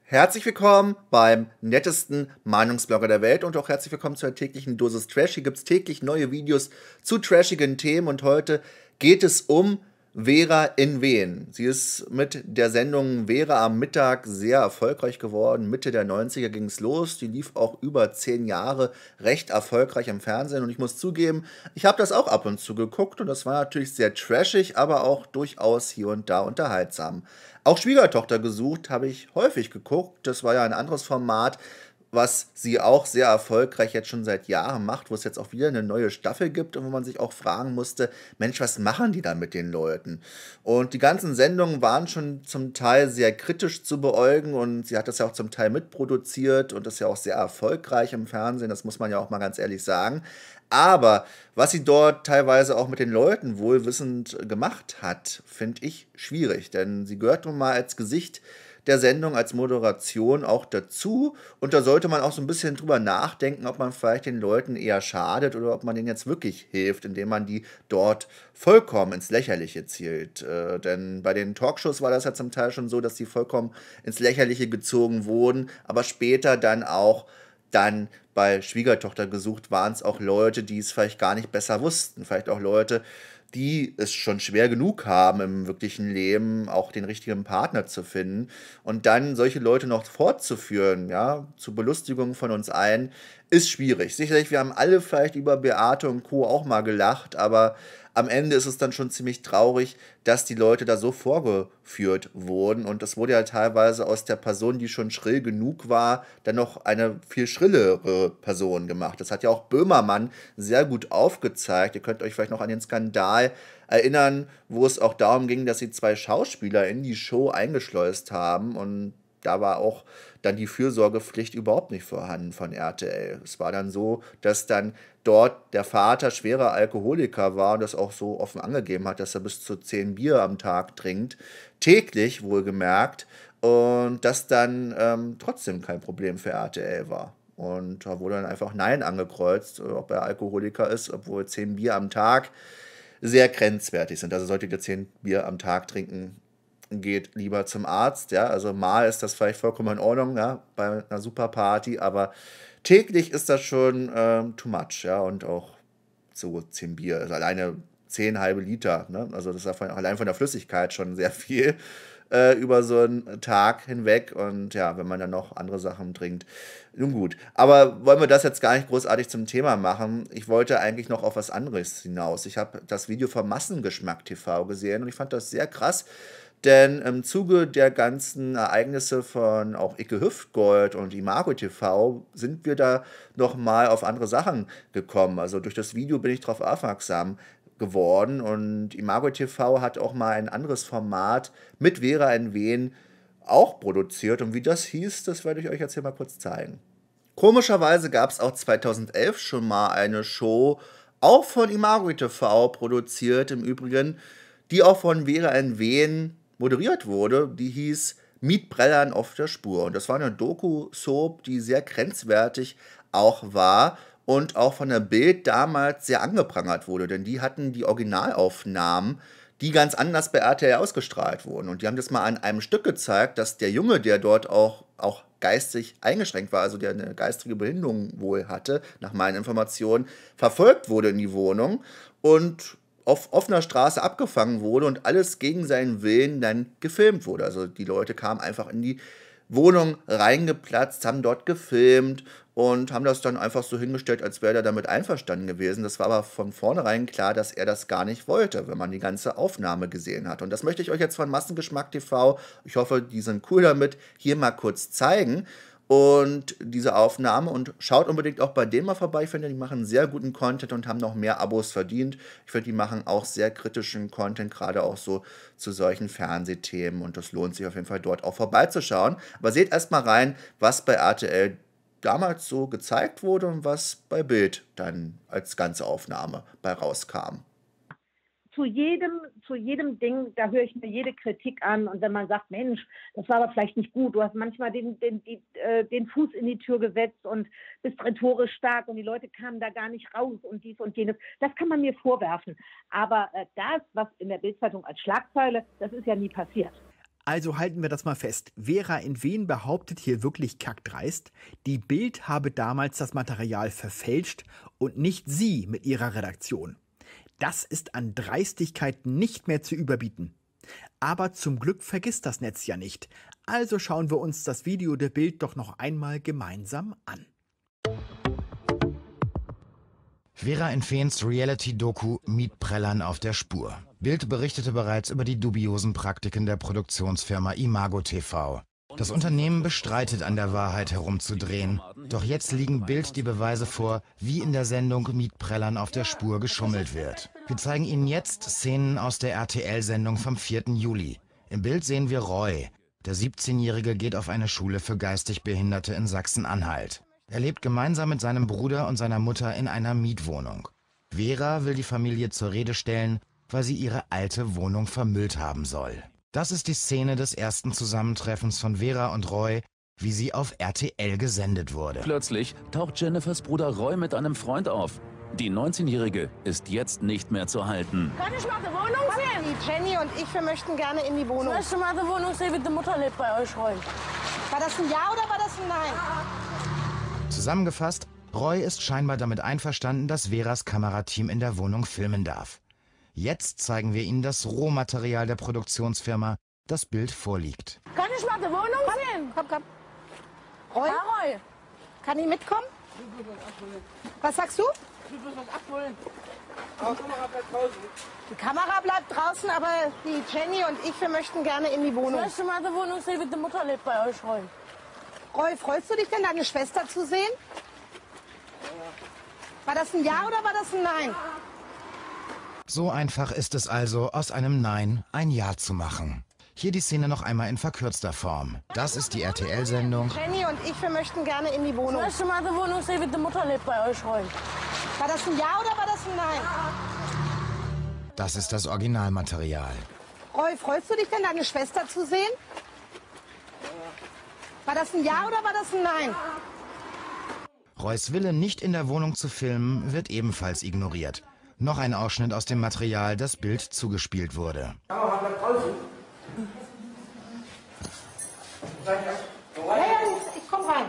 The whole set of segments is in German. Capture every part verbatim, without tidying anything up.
Herzlich willkommen beim nettesten Meinungsblogger der Welt und auch herzlich willkommen zur täglichen Dosis Trash. Hier gibt es täglich neue Videos zu trashigen Themen und heute geht es um Vera in Wen. Sie ist mit der Sendung Vera am Mittag sehr erfolgreich geworden. Mitte der neunziger ging es los. Die lief auch über zehn Jahre recht erfolgreich im Fernsehen. Und ich muss zugeben, ich habe das auch ab und zu geguckt und das war natürlich sehr trashig, aber auch durchaus hier und da unterhaltsam. Auch Schwiegertochter gesucht habe ich häufig geguckt. Das war ja ein anderes Format, was sie auch sehr erfolgreich jetzt schon seit Jahren macht, wo es jetzt auch wieder eine neue Staffel gibt und wo man sich auch fragen musste, Mensch, was machen die da mit den Leuten? Und die ganzen Sendungen waren schon zum Teil sehr kritisch zu beäugen und sie hat das ja auch zum Teil mitproduziert und ist ja auch sehr erfolgreich im Fernsehen, das muss man ja auch mal ganz ehrlich sagen. Aber was sie dort teilweise auch mit den Leuten wohlwissend gemacht hat, finde ich schwierig, denn sie gehört nun mal als Gesicht der Sendung, als Moderation auch dazu. Und da sollte man auch so ein bisschen drüber nachdenken, ob man vielleicht den Leuten eher schadet oder ob man denen jetzt wirklich hilft, indem man die dort vollkommen ins Lächerliche zielt. Äh, denn bei den Talkshows war das ja zum Teil schon so, dass die vollkommen ins Lächerliche gezogen wurden, aber später dann auch dann bei Schwiegertochter gesucht waren es auch Leute, die es vielleicht gar nicht besser wussten. Vielleicht auch Leute, die es schon schwer genug haben im wirklichen Leben, auch den richtigen Partner zu finden. Und dann solche Leute noch fortzuführen, ja, zur Belustigung von uns allen, ist schwierig. Sicherlich, wir haben alle vielleicht über Beate und Co. auch mal gelacht, aber am Ende ist es dann schon ziemlich traurig, dass die Leute da so vorgeführt wurden. Und das wurde ja teilweise aus der Person, die schon schrill genug war, dann noch eine viel schrillere Person gemacht. Das hat ja auch Böhmermann sehr gut aufgezeigt. Ihr könnt euch vielleicht noch an den Skandal erinnern, wo es auch darum ging, dass sie zwei Schauspieler in die Show eingeschleust haben. Und da war auch dann die Fürsorgepflicht überhaupt nicht vorhanden von R T L. Es war dann so, dass dann dort der Vater schwerer Alkoholiker war und das auch so offen angegeben hat, dass er bis zu zehn Bier am Tag trinkt, täglich wohlgemerkt, und das dann ähm, trotzdem kein Problem für R T L war. Und da wurde dann einfach Nein angekreuzt, ob er Alkoholiker ist, obwohl zehn Bier am Tag sehr grenzwertig sind. Also solltet ihr zehn Bier am Tag trinken, geht lieber zum Arzt, ja. Also mal ist das vielleicht vollkommen in Ordnung, ja, bei einer Superparty, aber täglich ist das schon ähm, too much, ja, und auch so zehn Bier, also alleine zehn halbe Liter, ne? Also das ist ja von, allein von der Flüssigkeit schon sehr viel äh, über so einen Tag hinweg und ja, wenn man dann noch andere Sachen trinkt, nun gut. Aber wollen wir das jetzt gar nicht großartig zum Thema machen? Ich wollte eigentlich noch auf was anderes hinaus. Ich habe das Video von Massengeschmack T V gesehen und ich fand das sehr krass, denn im Zuge der ganzen Ereignisse von auch Icke Hüftgold und Imago T V sind wir da noch mal auf andere Sachen gekommen. Also durch das Video bin ich darauf aufmerksam geworden und Imago T V hat auch mal ein anderes Format mit Vera in Wen auch produziert und wie das hieß, das werde ich euch jetzt hier mal kurz zeigen. Komischerweise gab es auch zweitausendelf schon mal eine Show, auch von Imago T V produziert im Übrigen, die auch von Vera in Wen moderiert wurde. Die hieß Mietbrellern auf der Spur. Und das war eine Doku-Soap, die sehr grenzwertig auch war und auch von der Bild damals sehr angeprangert wurde, denn die hatten die Originalaufnahmen, die ganz anders bei R T L ausgestrahlt wurden. Und die haben das mal an einem Stück gezeigt, dass der Junge, der dort auch, auch geistig eingeschränkt war, also der eine geistige Behinderung wohl hatte, nach meinen Informationen, verfolgt wurde in die Wohnung und auf offener Straße abgefangen wurde und alles gegen seinen Willen dann gefilmt wurde. Also die Leute kamen einfach in die Wohnung reingeplatzt, haben dort gefilmt und haben das dann einfach so hingestellt, als wäre er damit einverstanden gewesen. Das war aber von vornherein klar, dass er das gar nicht wollte, wenn man die ganze Aufnahme gesehen hat. Und das möchte ich euch jetzt von Massengeschmack T V, ich hoffe, die sind cool damit, hier mal kurz zeigen. Und diese Aufnahme und schaut unbedingt auch bei denen mal vorbei. Ich finde, die machen sehr guten Content und haben noch mehr Abos verdient. Ich finde, die machen auch sehr kritischen Content, gerade auch so zu solchen Fernsehthemen. Und das lohnt sich auf jeden Fall dort auch vorbeizuschauen. Aber seht erst mal rein, was bei R T L damals so gezeigt wurde und was bei Bild dann als ganze Aufnahme bei rauskam. Zu jedem, zu jedem Ding, da höre ich mir jede Kritik an. Und wenn man sagt, Mensch, das war aber vielleicht nicht gut, du hast manchmal den, den, die, äh, den Fuß in die Tür gesetzt und bist rhetorisch stark und die Leute kamen da gar nicht raus und dies und jenes, das kann man mir vorwerfen. Aber äh, das, was in der Bildzeitung als Schlagzeile, das ist ja nie passiert. Also halten wir das mal fest. Vera in Wien behauptet hier wirklich kackdreist, die Bild habe damals das Material verfälscht und nicht sie mit ihrer Redaktion. Das ist an Dreistigkeit nicht mehr zu überbieten. Aber zum Glück vergisst das Netz ja nicht. Also schauen wir uns das Video der Bild doch noch einmal gemeinsam an. Vera in Feens Reality-Doku Mietprellern auf der Spur. Bild berichtete bereits über die dubiosen Praktiken der Produktionsfirma Imago T V. Das Unternehmen bestreitet, an der Wahrheit herumzudrehen. Doch jetzt liegen Bild die Beweise vor, wie in der Sendung Mietprellern auf der Spur geschummelt wird. Wir zeigen Ihnen jetzt Szenen aus der R T L-Sendung vom vierten Juli. Im Bild sehen wir Roy. Der siebzehnjährige geht auf eine Schule für geistig Behinderte in Sachsen-Anhalt. Er lebt gemeinsam mit seinem Bruder und seiner Mutter in einer Mietwohnung. Vera will die Familie zur Rede stellen, weil sie ihre alte Wohnung vermüllt haben soll. Das ist die Szene des ersten Zusammentreffens von Vera und Roy, wie sie auf R T L gesendet wurde. Plötzlich taucht Jennifers Bruder Roy mit einem Freund auf. Die neunzehnjährige ist jetzt nicht mehr zu halten. Kann ich mal die Wohnung sehen? Die Jenny und ich, wir möchten gerne in die Wohnung. Ich möchte mal die Wohnung sehen, wie die Mutter lebt bei euch, Roy. War das ein Ja oder war das ein Nein? Zusammengefasst, Roy ist scheinbar damit einverstanden, dass Veras Kamerateam in der Wohnung filmen darf. Jetzt zeigen wir Ihnen das Rohmaterial der Produktionsfirma, das Bild vorliegt. Kann ich mal die Wohnung sehen? Komm, komm. Roy, Ja, Roy. kann ich mitkommen? Was sagst du? Die Kamera bleibt draußen, aber die Jenny und ich, wir möchten gerne in die Ich Wohnung. möchte mal die Wohnung sehen, wie die Mutter lebt bei euch, Roy. Roy, freust du dich denn, deine Schwester zu sehen? War das ein Ja oder war das ein Nein? So einfach ist es also, aus einem Nein ein Ja zu machen. Hier die Szene noch einmal in verkürzter Form. Das ist die R T L-Sendung. Jenny und ich, wir möchten gerne in die Ich Wohnung. möchte mal die Wohnung sehen, wie die Mutter lebt bei euch, Roy. War das ein Ja oder war das ein Nein? Das ist das Originalmaterial. Roy, freust du dich denn, deine Schwester zu sehen? War das ein Ja oder war das ein Nein? Roys Wille, nicht in der Wohnung zu filmen, wird ebenfalls ignoriert. Noch ein Ausschnitt aus dem Material, das Bild zugespielt wurde. Ja, ja, ich komm rein.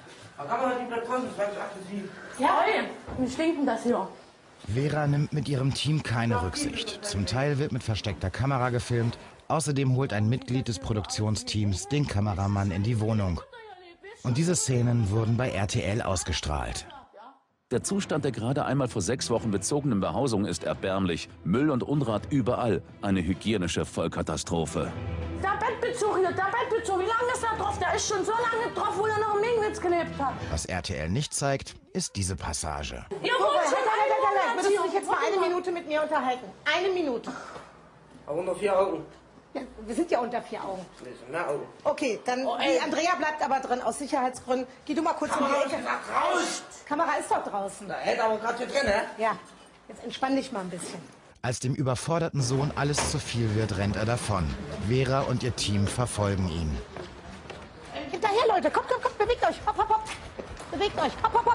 Ja, Roy. Wie stinkt denn das hier? Vera nimmt mit ihrem Team keine Rücksicht. Zum Teil wird mit versteckter Kamera gefilmt. Außerdem holt ein Mitglied des Produktionsteams den Kameramann in die Wohnung. Und diese Szenen wurden bei R T L ausgestrahlt. Der Zustand der gerade einmal vor sechs Wochen bezogenen Behausung ist erbärmlich. Müll und Unrat überall. Eine hygienische Vollkatastrophe. Der Bettbezug hier, der Bettbezug, wie lange ist der drauf? Der ist schon so lange drauf, wo er noch im Minkwitz gelebt hat. Was R T L nicht zeigt, ist diese Passage. Ihr Roy, wohnt halt, schon halt, halt, halt, halt. einen Würdest du Monat dich jetzt mal eine Minute mit mir unterhalten? Eine Minute. Aber unter vier Augen. Ja, wir sind ja unter vier Augen. Nee, so mehr Augen. Okay, dann Oh, ey. die Andrea bleibt aber drin, aus Sicherheitsgründen. Geh du mal kurz in Kamera die ist Ecke. gesagt raus! Kamera ist doch draußen. Da hält aber gerade hier drin, ne? Ja, jetzt entspann dich mal ein bisschen. Als dem überforderten Sohn alles zu viel wird, rennt er davon. Vera und ihr Team verfolgen ihn. Hinterher, Leute, kommt, kommt, kommt, bewegt euch. Hopp, hopp, hopp. Bewegt euch. Hopp, hopp, hopp.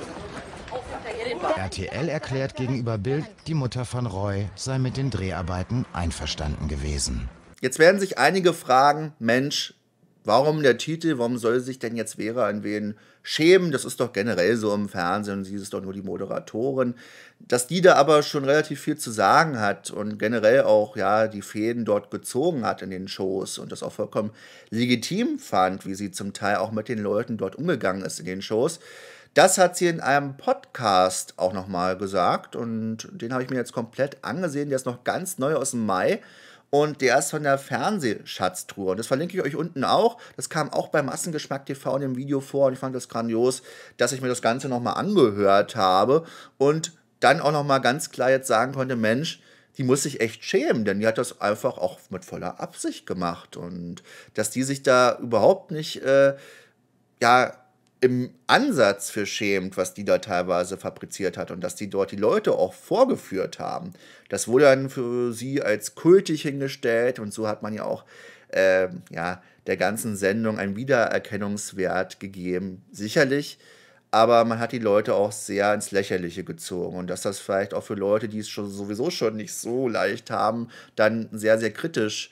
R T L erklärt gegenüber Bild, die Mutter von Roy sei mit den Dreharbeiten einverstanden gewesen. Jetzt werden sich einige fragen, Mensch, warum der Titel, warum soll sich denn jetzt Vera in wen schämen? Das ist doch generell so im Fernsehen, sie ist doch nur die Moderatorin. Dass die da aber schon relativ viel zu sagen hat und generell auch ja die Fäden dort gezogen hat in den Shows und das auch vollkommen legitim fand, wie sie zum Teil auch mit den Leuten dort umgegangen ist in den Shows. Das hat sie in einem Podcast auch nochmal gesagt und den habe ich mir jetzt komplett angesehen. Der ist noch ganz neu aus dem Mai. Und der ist von der Fernsehschatztruhe. Und das verlinke ich euch unten auch. Das kam auch bei Massengeschmack T V in dem Video vor. Und ich fand das grandios, dass ich mir das Ganze nochmal angehört habe. Und dann auch nochmal ganz klar jetzt sagen konnte, Mensch, die muss sich echt schämen. Denn die hat das einfach auch mit voller Absicht gemacht. Und dass die sich da überhaupt nicht, äh, ja, im Ansatz für schämt, was die da teilweise fabriziert hat und dass die dort die Leute auch vorgeführt haben. Das wurde dann für sie als kultig hingestellt und so hat man ja auch äh, ja, der ganzen Sendung einen Wiedererkennungswert gegeben, sicherlich, aber man hat die Leute auch sehr ins Lächerliche gezogen und dass das vielleicht auch für Leute, die es schon sowieso schon nicht so leicht haben, dann sehr, sehr kritisch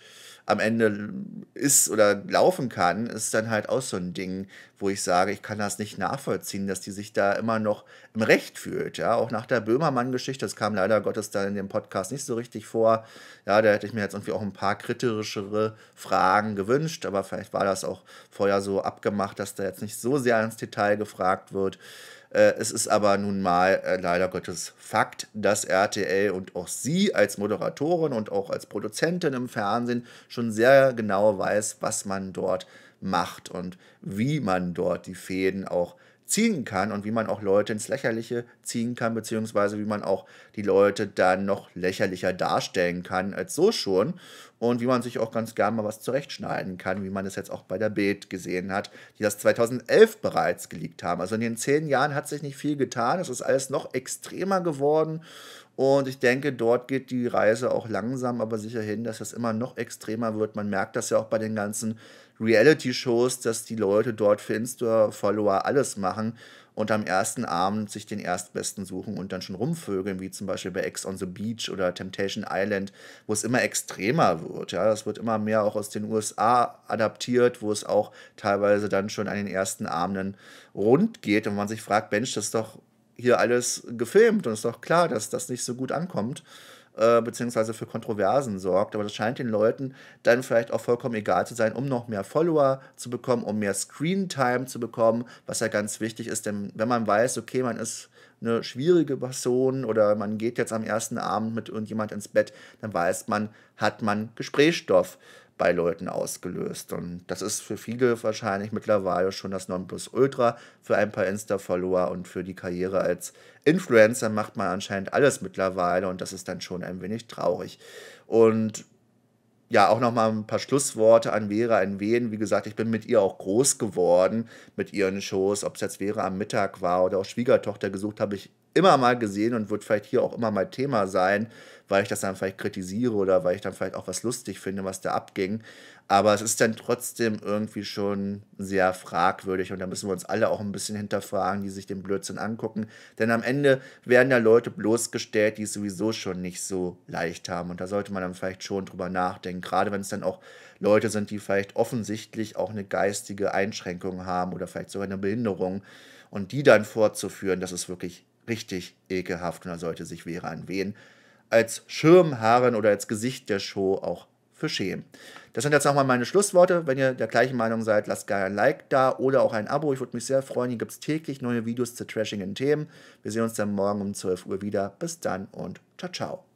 am Ende ist oder laufen kann, ist dann halt auch so ein Ding, wo ich sage, ich kann das nicht nachvollziehen, dass die sich da immer noch im Recht fühlt. Ja, auch nach der Böhmermann-Geschichte, das kam leider Gottes dann in dem Podcast nicht so richtig vor. Ja, da hätte ich mir jetzt irgendwie auch ein paar kritischere Fragen gewünscht, aber vielleicht war das auch vorher so abgemacht, dass da jetzt nicht so sehr ins Detail gefragt wird. Äh, es ist aber nun mal äh, leider Gottes Fakt, dass R T L und auch sie als Moderatorin und auch als Produzentin im Fernsehen schon sehr genau weiß, was man dort macht und wie man dort die Fäden auch ziehen kann und wie man auch Leute ins Lächerliche ziehen kann, beziehungsweise wie man auch die Leute dann noch lächerlicher darstellen kann als so schon und wie man sich auch ganz gern mal was zurechtschneiden kann, wie man es jetzt auch bei der Bild gesehen hat, die das zweitausendelf bereits geleakt haben. Also in den zehn Jahren hat sich nicht viel getan, es ist alles noch extremer geworden und ich denke, dort geht die Reise auch langsam, aber sicher hin, dass das immer noch extremer wird. Man merkt das ja auch bei den ganzen Reality-Shows, dass die Leute dort für Insta-Follower alles machen und am ersten Abend sich den Erstbesten suchen und dann schon rumvögeln, wie zum Beispiel bei Ex on the Beach oder Temptation Island, wo es immer extremer wird. Ja, das wird immer mehr auch aus den U S A adaptiert, wo es auch teilweise dann schon an den ersten Abenden rund geht und man sich fragt, Mensch, das ist doch hier alles gefilmt und es ist doch klar, dass das nicht so gut ankommt, äh, beziehungsweise für Kontroversen sorgt. Aber das scheint den Leuten dann vielleicht auch vollkommen egal zu sein, um noch mehr Follower zu bekommen, um mehr Screentime zu bekommen, was ja ganz wichtig ist, denn wenn man weiß, okay, man ist eine schwierige Person oder man geht jetzt am ersten Abend mit irgendjemand ins Bett, dann weiß man, hat man Gesprächsstoff bei Leuten ausgelöst. Und das ist für viele wahrscheinlich mittlerweile schon das Nonplusultra. Für ein paar Insta-Follower und für die Karriere als Influencer macht man anscheinend alles mittlerweile und das ist dann schon ein wenig traurig. Und ja, auch nochmal ein paar Schlussworte an Vera in Wien. Wie gesagt, ich bin mit ihr auch groß geworden, mit ihren Shows. Ob es jetzt Vera am Mittag war oder auch Schwiegertochter gesucht, habe ich immer mal gesehen und wird vielleicht hier auch immer mal Thema sein, weil ich das dann vielleicht kritisiere oder weil ich dann vielleicht auch was lustig finde, was da abging. Aber es ist dann trotzdem irgendwie schon sehr fragwürdig und da müssen wir uns alle auch ein bisschen hinterfragen, die sich den Blödsinn angucken. Denn am Ende werden ja Leute bloßgestellt, die es sowieso schon nicht so leicht haben. Und da sollte man dann vielleicht schon drüber nachdenken, gerade wenn es dann auch Leute sind, die vielleicht offensichtlich auch eine geistige Einschränkung haben oder vielleicht sogar eine Behinderung. Und die dann fortzuführen, das ist wirklich richtig ekelhaft und da sollte sich Vera in Wien als Schirmherrin oder als Gesicht der Show auch für schämen. Das sind jetzt nochmal meine Schlussworte. Wenn ihr der gleichen Meinung seid, lasst gerne ein Like da oder auch ein Abo. Ich würde mich sehr freuen. Hier gibt es täglich neue Videos zu trashigen Themen. Wir sehen uns dann morgen um zwölf Uhr wieder. Bis dann und ciao, ciao.